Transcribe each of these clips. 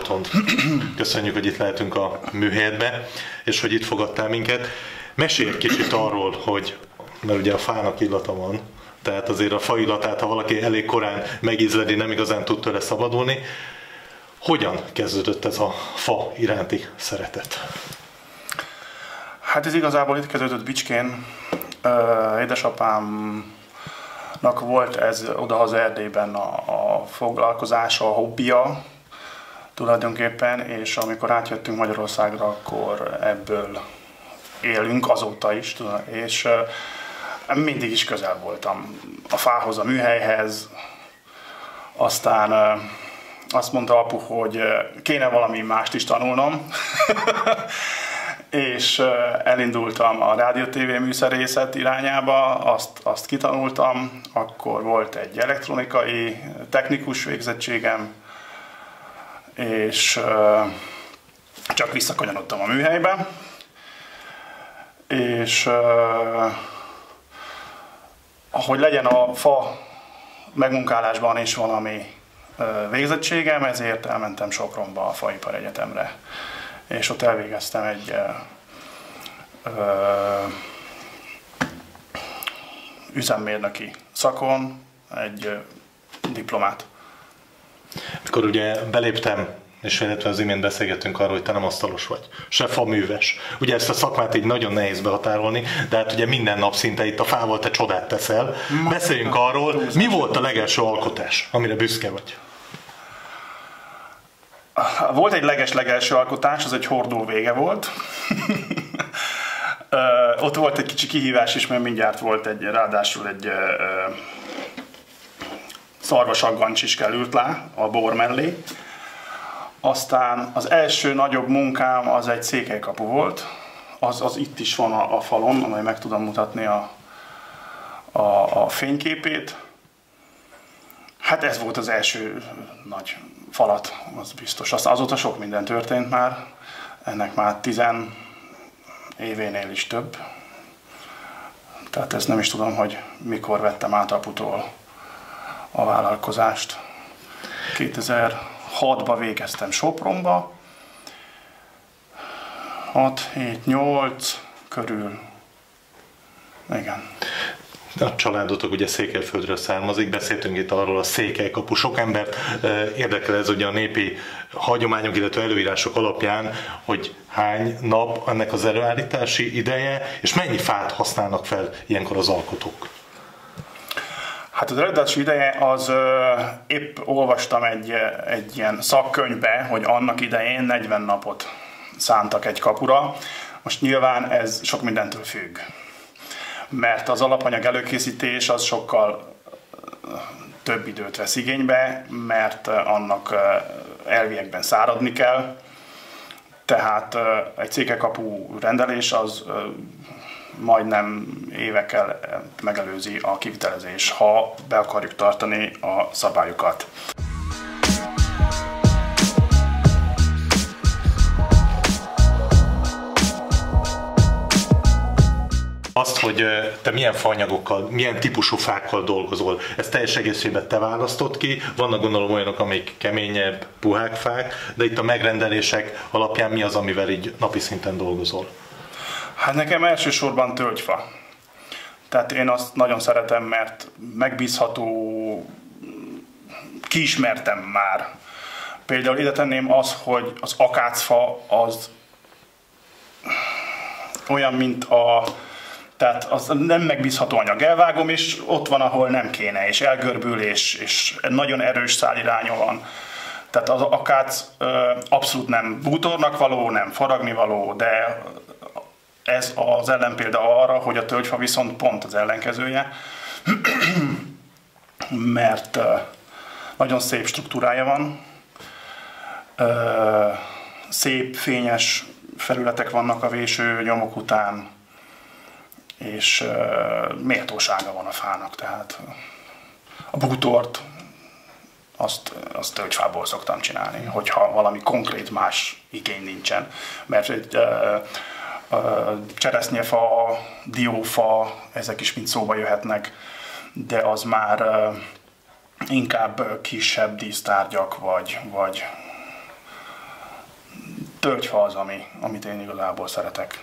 Balatont. Köszönjük, hogy itt lehetünk a műhelyedbe, és hogy itt fogadtál minket. Mesélj egy kicsit arról, hogy, mert ugye a fának illata van, tehát azért a fa illatát, ha valaki elég korán megízleli, nem igazán tud tőle szabadulni. Hogyan kezdődött ez a fa iránti szeretet? Hát ez igazából itt kezdődött Bicskén. Édesapámnak volt ez odahaza Erdélyben a foglalkozása, a hobbija tulajdonképpen, és amikor átjöttünk Magyarországra, akkor ebből élünk azóta is, és mindig is közel voltam a fához, a műhelyhez. Aztán azt mondta apu, hogy kéne valami mást is tanulnom, és elindultam a rádió-tv műszerészet irányába, azt kitanultam, akkor volt egy elektronikai technikus végzettségem, és csak visszakanyarodtam a műhelybe, és hogy legyen a fa megmunkálásban is valami végzettségem, ezért elmentem Sopronba a Faipar Egyetemre, és ott elvégeztem egy üzemmérnöki szakon egy diplomát. Akkor ugye beléptem, és illetve az imént beszélgettünk arról, hogy te nem asztalos vagy, se faműves. Ugye ezt a szakmát így nagyon nehéz behatárolni, de hát ugye minden nap szinte itt a fával te csodát teszel. Beszéljünk arról, mi volt a legelső alkotás, amire büszke vagy? Volt egy legelső alkotás, az egy hordó vége volt. Ott volt egy kicsi kihívás is, mert mindjárt volt ráadásul egy szarvasaggancs is került le a bor mellé. Aztán az első nagyobb munkám az egy székelykapu volt. Az itt is van a falon, amely meg tudom mutatni a fényképét. Hát ez volt az első nagy falat, az biztos. Azóta sok minden történt már, ennek már 10 événél is több. Tehát ezt nem is tudom, hogy mikor vettem át aputól a vállalkozást. 2006-ban végeztem Sopronba, 6-7-8 körül, igen. A családotok ugye Székelyföldről származik, beszéltünk itt arról a székelykapu. Sok embert érdekel ez ugye a népi hagyományok, illetve előírások alapján, hogy hány nap ennek az előállítási ideje, és mennyi fát használnak fel ilyenkor az alkotók? Hát az előállítási ideje az, épp olvastam egy ilyen szakkönyvbe, hogy annak idején 40 napot szántak egy kapura. Most nyilván ez sok mindentől függ, mert az alapanyag előkészítés az sokkal több időt vesz igénybe, mert annak elviekben száradni kell. Tehát egy székelykapu rendelés az majdnem évekkel megelőzi a kivitelezés, ha be akarjuk tartani a szabályokat. Azt, hogy te milyen faanyagokkal, milyen típusú fákkal dolgozol, ezt teljes egészében te választod ki, vannak gondolom olyanok, amik keményebb, puhák fák, de itt a megrendelések alapján mi az, amivel így napi szinten dolgozol? Hát nekem elsősorban tölgyfa. Tehát én azt nagyon szeretem, mert megbízható, kiismertem már. Például ide tenném az, hogy az akácfa az olyan, mint tehát az nem megbízható anyag. Elvágom, és ott van, ahol nem kéne, és elgörbül, és nagyon erős szálirányon van. Tehát az akác abszolút nem bútornak való, nem faragni való, de ez az ellenpélda arra, hogy a tölgyfa viszont pont az ellenkezője, mert nagyon szép struktúrája van, szép, fényes felületek vannak a véső nyomok után, és méltósága van a fának, tehát a bútort azt tölgyfából szoktam csinálni, hogyha valami konkrét más igény nincsen, mert egy cseresznyefa, diófa, ezek is mind szóba jöhetnek, de az már inkább kisebb dísztárgyak, vagy tölgyfa az, amit én igazából szeretek.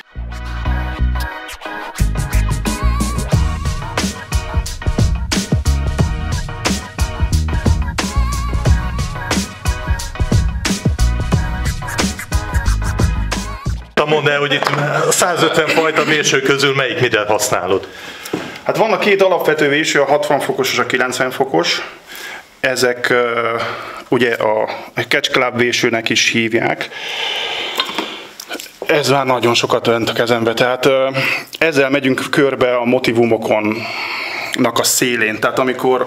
Mondd el, hogy itt 150 fajta véső közül melyik mire használod? Hát van a két alapvető véső, a 60 fokos és a 90 fokos. Ezek ugye a Catch Club vésőnek is hívják. Ez már nagyon sokat önt a kezembe, tehát ezzel megyünk körbe a motivumoknak a szélén. Tehát amikor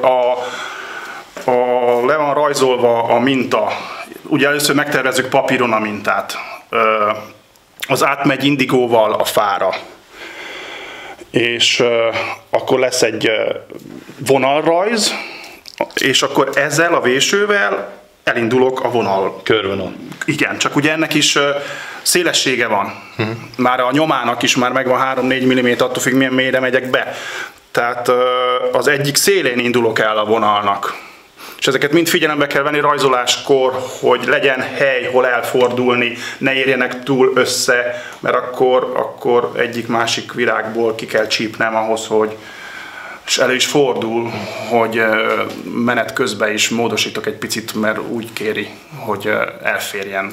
le van rajzolva a minta, ugye először megtervezzük papíron a mintát, az átmegy indigóval a fára, és akkor lesz egy vonalrajz, és akkor ezzel a vésővel elindulok a vonal. Körvonal. Igen, csak ugye ennek is szélessége van. Már a nyomának is már megvan 3-4 mm, attól függ, milyen mélyre megyek be. Tehát az egyik szélén indulok el a vonalnak. És ezeket mind figyelembe kell venni rajzoláskor, hogy legyen hely, hol elfordulni, ne érjenek túl össze, mert akkor egyik-másik virágból ki kell csípnem ahhoz, hogy és elő is fordul, hogy menet közben is módosítok egy picit, mert úgy kéri, hogy elférjen.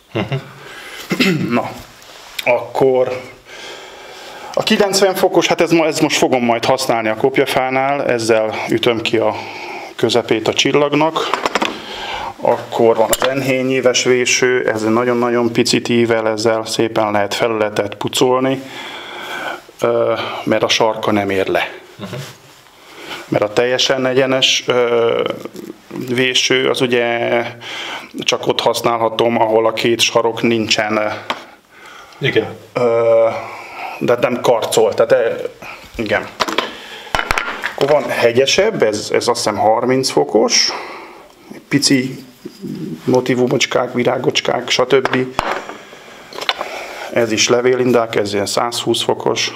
Na, akkor a 90 fokos, hát ez most fogom majd használni a kopjafánál, ezzel ütöm ki a közepét a csillagnak. Akkor van az enyhén nyíves véső, ez nagyon-nagyon picit ível, ezzel szépen lehet felületet pucolni, mert a sarka nem ér le. Mert a teljesen egyenes véső az ugye csak ott használhatom, ahol a két sarok nincsen. Igen. De nem karcol, tehát igen. Akkor van hegyesebb, ez azt hiszem 30 fokos, pici motivumocskák, virágocskák, stb. Ez is levélindák, ez ilyen 120 fokos.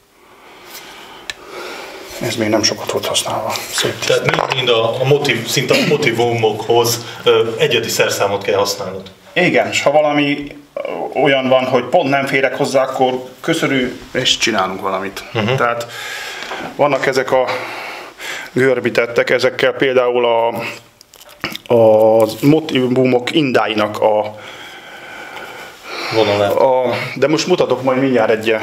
Ez még nem sokat volt használva. Szép. Tehát mind szinte a motivumokhoz egyedi szerszámot kell használnod. Igen, és ha valami olyan van, hogy pont nem férek hozzá, akkor köszörű, és csinálunk valamit. Tehát vannak ezek a görbítettek, ezekkel például a motivumok indáinak de most mutatok majd mindjárt egy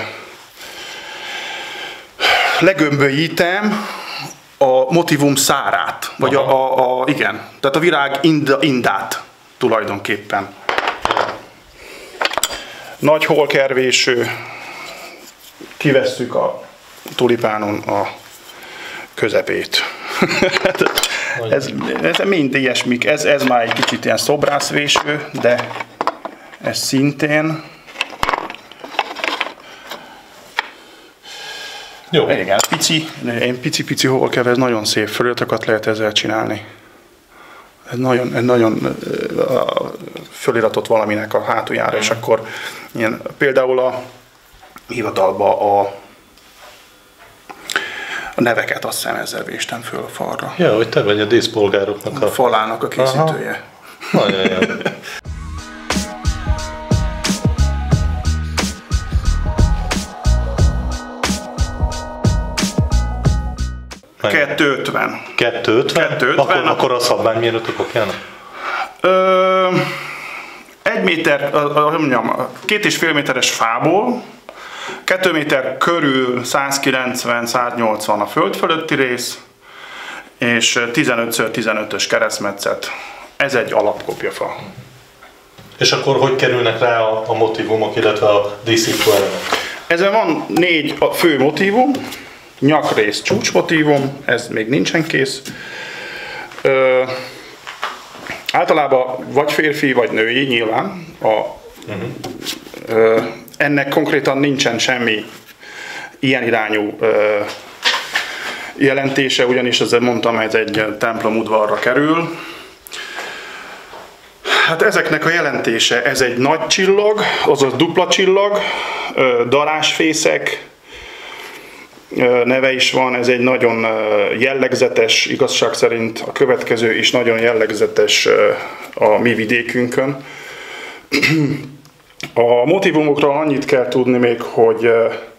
legömbölyítem a motivum szárát, vagy igen, tehát a virág indát tulajdonképpen. Nagy holkervéső, kivesszük a tulipánon a közepét. ez mind ilyesmik, ez már egy kicsit ilyen szobrászvéső, de ez szintén. Jó. Igen, pici holkev, ez nagyon szép, fölültökat lehet ezzel csinálni. Ez nagyon föliratot valaminek a hátuljára, és akkor ilyen, például a hivatalban a neveket azt hiszem ezzel véstem föl a falra. Ja, hogy te vagy a díszpolgároknak a falának a készítője. Nagyon jó. 250. 250? Akkor a szabványméretű kopjának? 1 méter, 2,5 méteres fából, 2 méter körül 190-180 a föld fölötti rész, és 15x15-ös keresztmetszet. Ez egy alapkopjafa. És akkor hogy kerülnek rá a motivumok, illetve a díszítő elemek? Ezen van 4 fő motívum, nyakrész csúcsmotívum, ez még nincsen kész. Általában vagy férfi, vagy női nyilván. Ennek konkrétan nincsen semmi ilyen irányú jelentése, ugyanis ezzel mondtam, ez egy templom udvarra kerül. Hát ezeknek a jelentése, ez egy nagy csillag, azaz dupla csillag, darásfészek neve is van, ez egy nagyon jellegzetes, igazság szerint a következő is nagyon jellegzetes a mi vidékünkön. A motívumokról annyit kell tudni még, hogy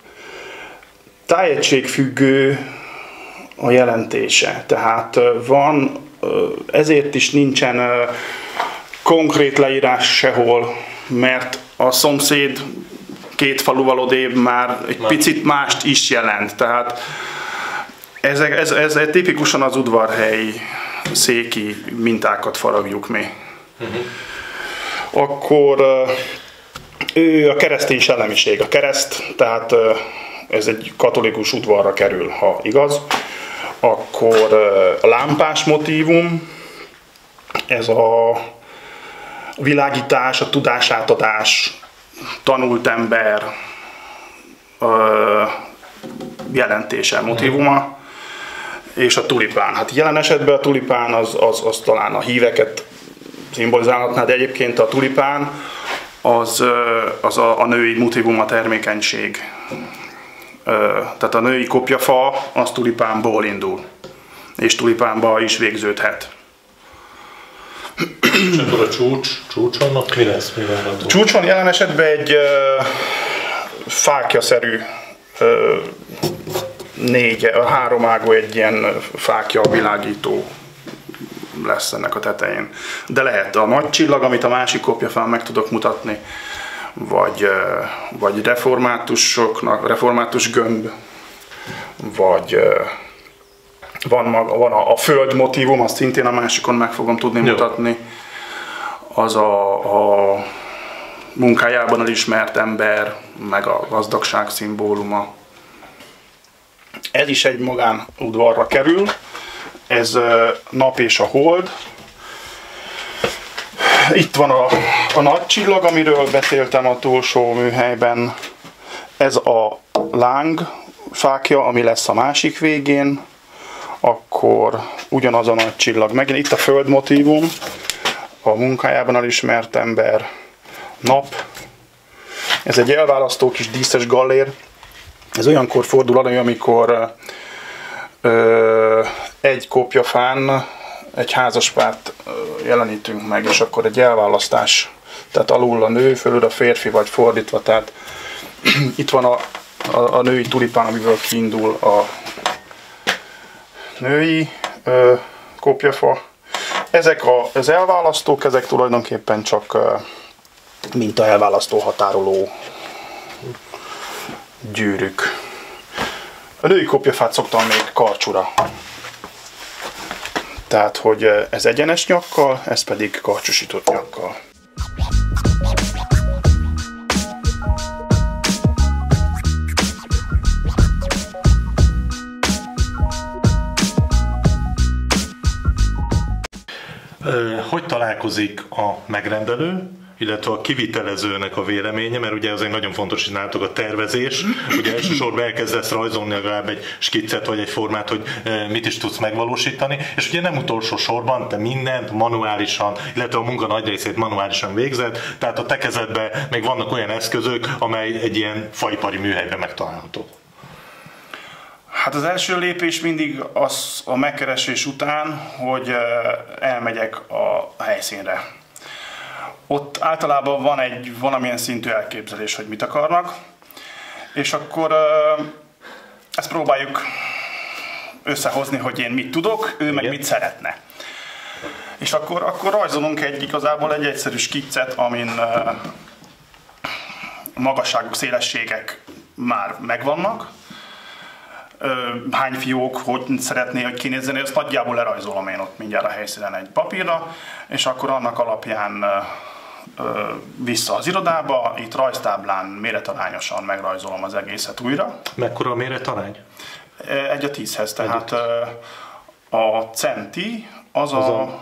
tájegységfüggő a jelentése. Tehát van, ezért is nincsen konkrét leírás sehol, mert a szomszéd 2 faluval odébb már egy picit mást is jelent. Tehát ez tipikusan az udvarhelyi széki mintákat faragjuk mi. Akkor ő a keresztény szellemiség, a kereszt, tehát ez egy katolikus udvarra kerül, ha igaz. Akkor a lámpás motívum, ez a világítás, a tudásátadás, tanult ember jelentése, motívuma, és a tulipán. Hát jelen esetben a tulipán az talán a híveket szimbolizálhatná, de egyébként a tulipán az a női motívum, a termékenység. Tehát a női kopjafa az tulipánból indul, és tulipánba is végződhet. És akkor a csúcson mi lesz? A csúcson jelen esetben egy fákjaszerű 3 ágú egy ilyen fákja világító lesz ennek a tetején. De lehet a nagy csillag, amit a másik kopjafán meg tudok mutatni, vagy református gömb, vagy van a föld motívum, azt szintén a másikon meg fogom tudni mutatni. Az a munkájában elismert ember, meg a gazdagság szimbóluma. Ez is egy magánudvarra kerül, ez nap és a hold. Itt van a nagy csillag, amiről beszéltem a túlsó műhelyben. Ez a láng fákja, ami lesz a másik végén. Akkor ugyanaz a nagy csillag. Megint itt a föld motívum, a munkájában elismert ember, nap. Ez egy elválasztó kis díszes gallér. Ez olyankor fordul elő, amikor egy kopjafán egy házaspárt jelenítünk meg, és akkor egy elválasztás. Tehát alul a nő, fölül a férfi, vagy fordítva. Tehát itt van a női tulipán, amiből kiindul a női kopjafa. Ezek az elválasztók, ezek tulajdonképpen csak minta elválasztó, határoló gyűrűk. A női kopjafát szoktam még karcsúra. Tehát, hogy ez egyenes nyakkal, ez pedig karcsúsított nyakkal. Hogy találkozik a megrendelő, illetve a kivitelezőnek a véleménye, mert ugye azért nagyon fontos, hogy nálatok a tervezés, ugye elsősorban elkezdesz rajzolni legalább egy skiccet vagy egy formát, hogy mit is tudsz megvalósítani, és ugye nem utolsó sorban te mindent manuálisan, illetve a munka nagy részét manuálisan végzed, tehát a te kezedben még vannak olyan eszközök, amely egy ilyen faipari műhelyben megtalálható. Hát az első lépés mindig az a megkeresés után, hogy elmegyek a helyszínre. Ott általában van egy valamilyen szintű elképzelés, hogy mit akarnak, és akkor ezt próbáljuk összehozni, hogy én mit tudok, ő meg mit szeretne. És akkor rajzolunk igazából egy egyszerű skiccet, amin magasságok, szélességek már megvannak, hány fiók, hogy szeretné, hogy kinézzen, ezt nagyjából lerajzolom én ott mindjárt a helyszínen egy papírra, és akkor annak alapján vissza az irodába, itt rajztáblán méretarányosan megrajzolom az egészet újra. Mekkora a méretarány? 1:10-hez, tehát a centi az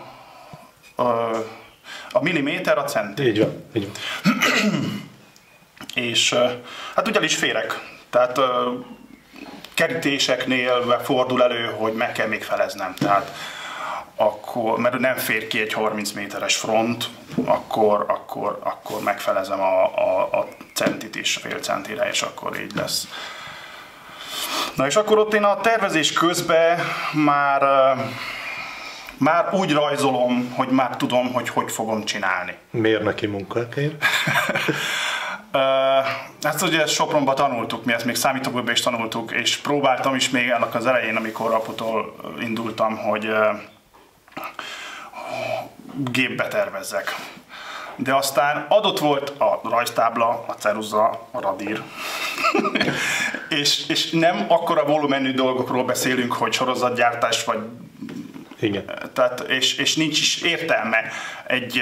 a milliméter a centi. Így van, így van. És hát ugye is férek, tehát kerítéseknél fordul elő, hogy meg kell még feleznem, tehát akkor, mert nem fér ki egy 30 méteres front, akkor megfelezem a centit is, fél centire, és akkor így lesz. Na és akkor ott én a tervezés közben már már úgy rajzolom, hogy már tudom, hogy fogom csinálni. Mérnöki munkaként? Ezt ugye Sopronban tanultuk, mi ezt még számítógépben is tanultuk, és próbáltam is még ennek az elején, amikor Aputól indultam, hogy gépbe tervezzek. De aztán adott volt a rajztábla, a ceruza, a radír, és nem akkora volumenű dolgokról beszélünk, hogy sorozatgyártás vagy... Igen. Tehát, és nincs is értelme. Egy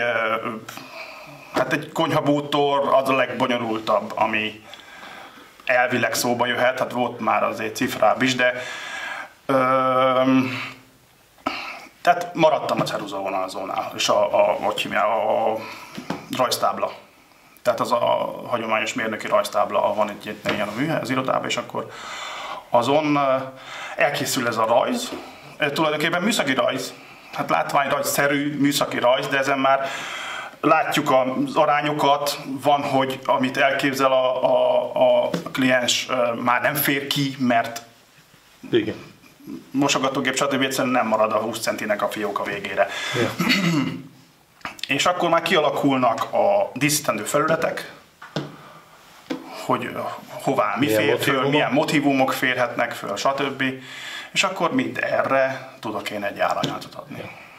konyhabútor az a legbonyolultabb, ami elvileg szóba jöhet, hát volt már azért cifrább is, de tehát maradtam a ceruza vonalzónál, és a rajztábla. Tehát az a hagyományos mérnöki rajztábla, ahol van egy ilyen a műhely az irodában, és akkor azon elkészül ez a rajz, tulajdonképpen műszaki rajz, hát látványrajzszerű műszaki rajz, de ezen már látjuk az arányokat, van, hogy amit elképzel a kliens már nem fér ki, mert igen. Mosogatógép, stb. Egyszerűen nem marad a 20 centinek a fióka végére. Ja. És akkor már kialakulnak a díszítendő felületek, hogy hová mi fér föl, milyen motívumok férhetnek föl, stb. És akkor mind erre tudok én egy áranyátot adni. Ja.